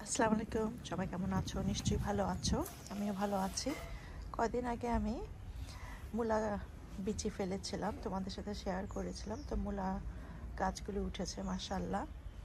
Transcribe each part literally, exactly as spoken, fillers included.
আসসালামু আলাইকুম, সবাই কেমন আছো? নিশ্চয়ই ভালো আছো, আমিও ভালো আছি। কয়দিন আগে আমি মূলা বিচি ফেলেছিলাম, তোমাদের সাথে শেয়ার করেছিলাম। তো মূলা গাছগুলি উঠেছে মাশাআল্লাহ।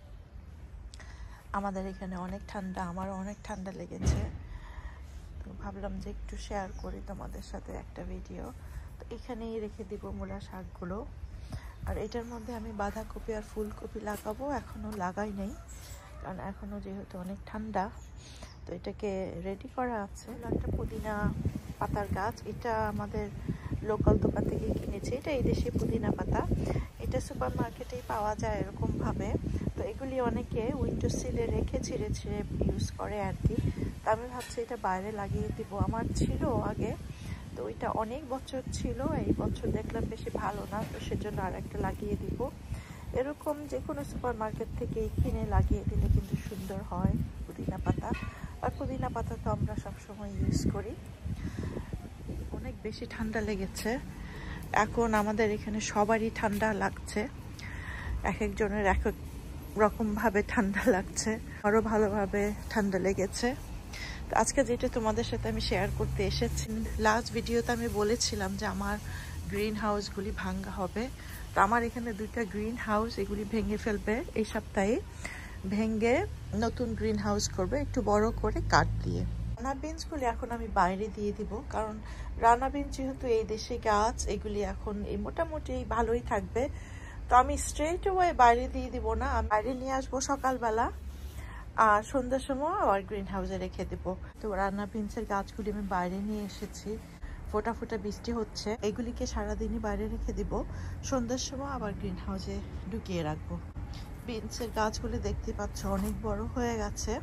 আমাদের এখানে অনেক ঠান্ডা, আমারও অনেক ঠান্ডা লেগেছে, তো ভাবলাম যে একটু শেয়ার করি তোমাদের সাথে একটা ভিডিও। তো এখানেই রেখে দিব মূলা শাকগুলো। আর এটার মধ্যে আমি বাঁধাকপি আর ফুলকপি লাগাবো, এখনও লাগাই নেই কারণ এখনও যেহেতু অনেক ঠান্ডা। তো এটাকে রেডি করা আছে। একটা পুদিনা পাতার গাছ, এটা আমাদের লোকাল দোকান থেকে কিনেছি। এটা এই দেশে পুদিনা পাতা, এটা সুপার মার্কেটেই পাওয়া যায় এরকমভাবে। তো এগুলি অনেকে উইন্ডো সিলে রেখে ছিঁড়ে ছিঁড়ে ইউজ করে আর কি। তো আমি ভাবছি এটা বাইরে লাগিয়ে দিব। আমার ছিল আগে, তো ওইটা অনেক বছর ছিল, এই বছর দেখলাম বেশি ভালো না, তো সেজন্য আর একটা লাগিয়ে দিব। এরকম যে কোনো সুপার মার্কেট থেকে কিনে লাগিয়ে দিলে কিন্তু সুন্দর হয় পুদিনা পাতা। আর পুদিনা পাতা তো আমরা সবসময় ইউজ করি। অনেক বেশি ঠান্ডা লেগেছে এখন, আমাদের এখানে সবারই ঠান্ডা লাগছে, এক একজনের এক এক রকমভাবে ঠান্ডা লাগছে। আরও ভালোভাবে ঠান্ডা লেগেছে। তো আজকে যেটা তোমাদের সাথে আমি শেয়ার করতে এসেছি, লাস্ট ভিডিওতে আমি বলেছিলাম যে আমার গ্রিন হাউসগুলি ভাঙ্গা হবে। তো আমার এখানে দুইটা গ্রিন হাউস, এগুলি ভেঙে ফেলবে এই সপ্তাহে। ভেঙে নতুন গ্রিন হাউস করবে একটু বড় করে কাঠ দিয়ে। রানা বিনসগুলি এখন আমি বাইরে দিয়ে দিব, কারণ রানা বিনস যেহেতু এই দেশে গাছ, এগুলি এখন এই মোটামুটি ভালোই থাকবে। তো আমি স্ট্রেট ওয়ে বাইরে দিয়ে দিব না, আমি বাইরে নিয়ে আসবো সকালবেলা, আর সন্ধ্যার সময় আবার গ্রিন হাউসে রেখে দেবো। তো রান্না বিনসের গাছগুলি আমি বাইরে নিয়ে এসেছি, ফোটা ফোটা বৃষ্টি হচ্ছে, এগুলিকে সারাদিনই বাইরে রেখে দিব, সন্ধ্যার সময় আবার গ্রিন হাউসে ঢুকিয়ে রাখবো। বিনসের গাছগুলি দেখতে পাচ্ছ অনেক বড় হয়ে গেছে।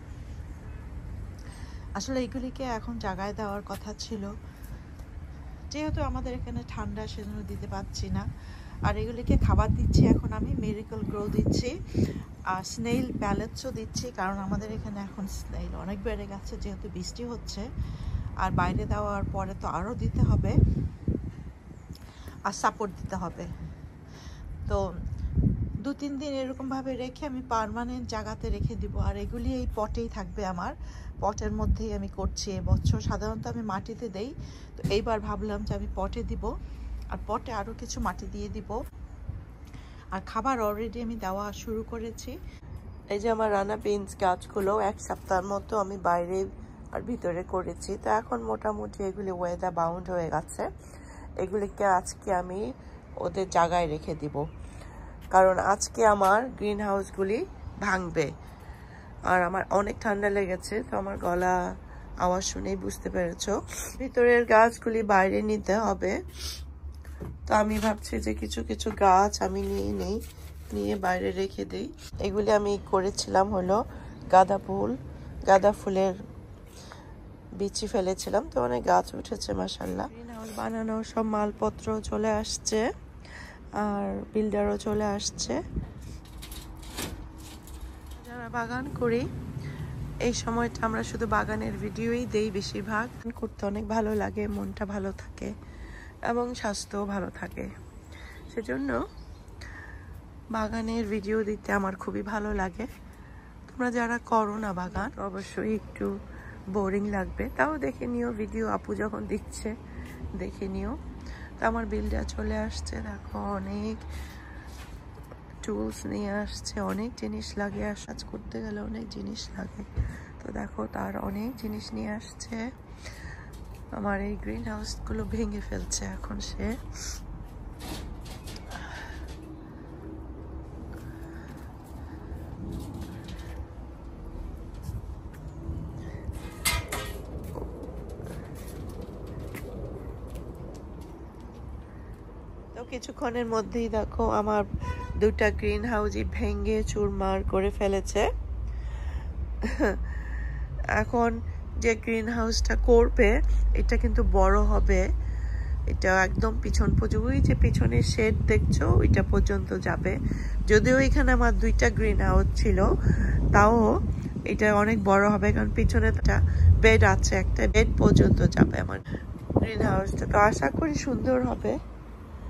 আসলে এগুলিকে এখন জাগায় দেওয়ার কথা ছিল, যেহেতু আমাদের এখানে ঠান্ডা সেজন্য দিতে পারছি না। আর এগুলিকে খাবার দিচ্ছি এখন আমি, মেরিকল গ্রো দিচ্ছি আর স্নেইল প্যালেটসও দিচ্ছি, কারণ আমাদের এখানে এখন স্নেইল অনেক বেড়ে গেছে যেহেতু বৃষ্টি হচ্ছে। আর বাইরে দেওয়ার পরে তো আরও দিতে হবে, আর সাপোর্ট দিতে হবে। তো দু তিন দিন এরকমভাবে রেখে আমি পার্মানেন্ট জায়গাতে রেখে দিব। আর এগুলি এই পটেই থাকবে, আমার পটের মধ্যেই আমি করছি এবছর। সাধারণত আমি মাটিতে দেই, তো এইবার ভাবলাম যে আমি পটে দিব, আর পটে আরও কিছু মাটি দিয়ে দিব। আর খাবার অলরেডি আমি দেওয়া শুরু করেছি। এই যে আমার রানা বিনস গাছগুলো এক সপ্তাহের মতো আমি বাইরে আর ভিতরে করেছি। তো এখন মোটামুটি এগুলি ওয়েদার বাউন্ড হয়ে গেছে। এগুলিকে আজকে আমি ওদের জায়গায় রেখে দিব, কারণ আজকে আমার গ্রিন হাউসগুলি ভাঙবে। আর আমার অনেক ঠান্ডা লেগেছে, তো আমার গলা আওয়াজ শুনেই বুঝতে পেরেছো। ভিতরের গাছগুলি বাইরে নিতে হবে, তো আমি ভাবছি যে কিছু কিছু গাছ আমি নিয়ে নেই, নিয়ে বাইরে রেখে দিই। এগুলি আমি করেছিলাম হলো গাঁদা ফুল, গাঁদা ফুলের বিচি ফেলেছিলাম, তো অনেক গাছ উঠেছে মাশাআল্লাহ। গ্রিন হাউস বানানোর সব মালপত্র চলে আসছে, আর বিল্ডারও চলে আসছে। যারা বাগান করি এই সময়টা আমরা শুধু বাগানের ভিডিওই দেই বেশিরভাগ। করতে অনেক ভালো লাগে, মনটা ভালো থাকে এবং স্বাস্থ্যও ভালো থাকে, সেজন্য বাগানের ভিডিও দিতে আমার খুবই ভালো লাগে। তোমরা যারা করো না বাগান, অবশ্যই একটু বোরিং লাগবে, তাও দেখে নিও ভিডিও, আপু যখন দিচ্ছে দেখে নিও। তো আমার বিল্ডার চলে আসছে, দেখো অনেক টুলস নিয়ে আসছে, অনেক জিনিস লাগে, আর কাজ করতে গেলে অনেক জিনিস লাগে। তো দেখো তার অনেক জিনিস নিয়ে আসছে। আমার এই গ্রিন হাউসগুলো ভেঙে ফেলছে এখন সে। তো কিছুক্ষণের মধ্যেই দেখো আমার দুটা গ্রিন হাউসই ভেঙে চুরমার করে ফেলেছে। এখন যে গ্রিন হাউসটা করবে এটা কিন্তু বড় হবে, এটা একদম পিছন পর্যন্ত, ওই যে পিছনের শেড দেখছো ওইটা পর্যন্ত যাবে। যদিও এখানে আমার দুইটা গ্রিন হাউস ছিল, তাও এটা অনেক বড় হবে, কারণ পিছনে একটা বেড আছে, একটা বেড পর্যন্ত যাবে আমার গ্রিন হাউসটা। তো আশা করি সুন্দর হবে।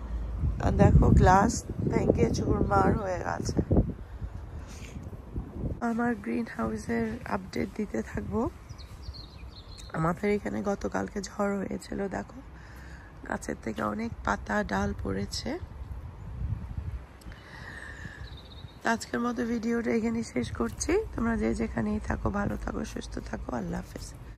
আর দেখো গ্লাস ভেঙে চুরমার হয়ে গেছে। আমার গ্রিন হাউসের আপডেট দিতে থাকবো। আমাদের এখানে গতকালকে ঝড় হয়েছিল, দেখো গাছের থেকে অনেক পাতা ডাল পড়েছে। আজকের মতো ভিডিওটা এখানেই শেষ করছি। তোমরা যে যেখানেই থাকো ভালো থাকো, সুস্থ থাকো। আল্লাহ হাফেজ।